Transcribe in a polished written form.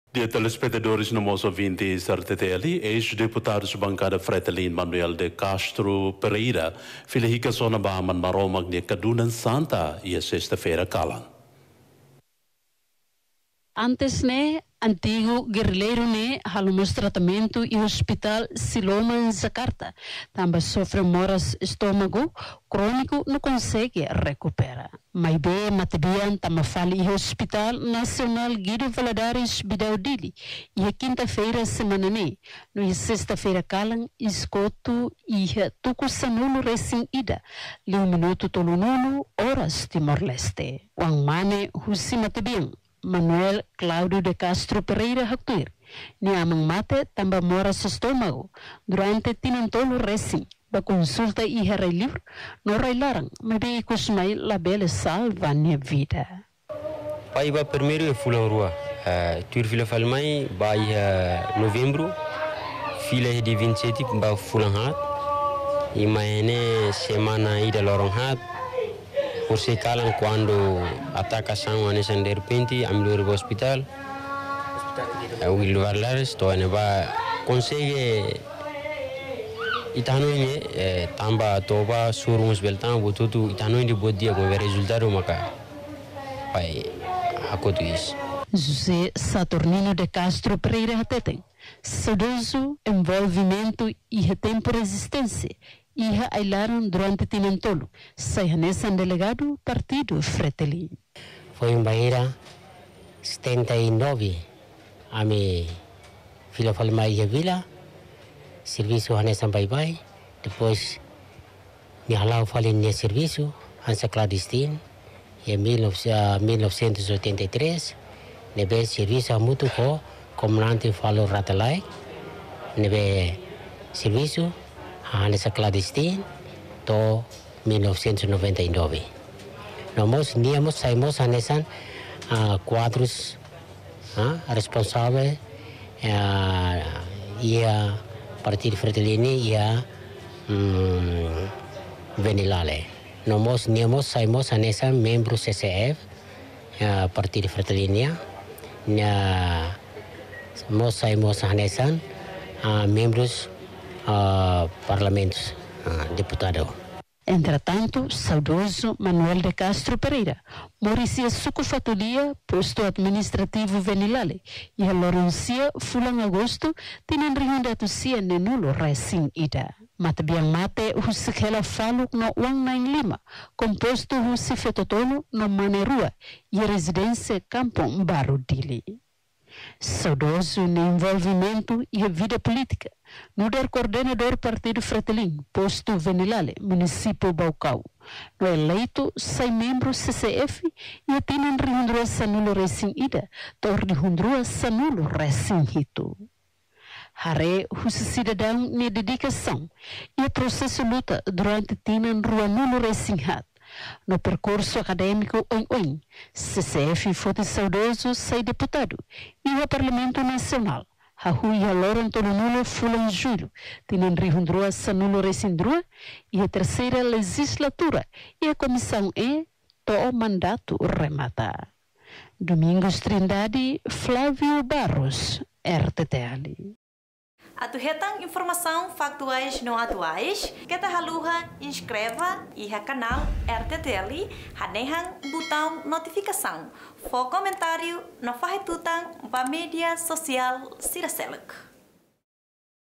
Dia telespectadores no Moço 20 RTTL, ex-deputados bancada Fretilin Manuel de Castro Pereira, filha rica zona Bahaman Maromag de Cadunan Santa, e a sexta-feira calam. Antes, antigo guerrilheiro, halumos tratamento e hospital Siloma em Jakarta. Também sofre moras estômago crônico, não consegue recuperar. Mas bem, matabian, também fala e hospital nacional Guido Valadares Bidaudili. E a quinta-feira, semana no sexta-feira calam, escoto e tuco sanulo recém ida. Liu minuto tolunulo, horas Timor-Leste. Wang mane, husi matabian. Manuel Cláudio de Castro Pereira Haktuir. Ni amang mate tambah mora sa estômago. Durante tinantolo recém. Ba consulta e rei livre, no rei larang. Mas kusmai la bela salva minha vida. Pai ba primeiro é fulan rua. Tuir filha falmai ba novembro. Filha de 27 ba fulan hat. E maene semana ida lorong hat. Por se calam quando ataca sangue nesse de repente a melhor do hospital o Guido Valadares to ane ba consegue itanoine tamba toba surungs beltang bututu itanoine bodia com resultado maka pai akotu is José Saturnino de Castro Pereira Hateten saudoso envolvimento e tempo resistência Iha ailaram durante Tinantolo, saihanesan delegado partido Fretilin. Foi em Bahia 79, a minha filha falou mais vila, serviço hanesan bye-bye, depois me halau falei nesse serviço, hansa clandestino, em 1983, nebe serviço muito com comandante falou ratalai, nebe serviço nessa clandestino to 1999. Nós saímos nessa quadros responsáveis e a partir de Fretilini e a Venilale. Nós saímos nessa membro CCF a partir de Fretilini. Nós saímos nessa membros parlamentos, deputado. Entretanto, saudoso Manuel de Castro Pereira moricia sucufatulia posto administrativo Venilale e a Lorencia fulang agosto tinan riunda tusia nenulo recém ida. Matabiang mate husikela faluk no uang 95 composto husifetotolo no Manerua e residência Kampong Baru Dili. Saudoso no envolvimento e a vida política. No der coordenador partido Fretilin, posto Venilale, município Baucau. No eleito, 6 membros CCF e a tinan rihundrua sanulo recém ida, tor rihundrua sanulo recém hito. Hare os cidadão ne dedicação e o processo luta durante tinan rua nulo recém hat. No percurso acadêmico OIN, CCF foi saudoso sai deputado e o Parlamento Nacional. Hahui haloron tolunulo fulan julho, tinan rihundrua sanulo recindrua e a terceira legislatura e a comissão to mandato remata. Domingos Trindade, Flávio Barros, RTTL. Atuhetang informação factuais não atuais, kita haluha inscreva e a canal RTTL, hanehang botão notificação, for comentário no fahetutang ba mídia social Siraseluk.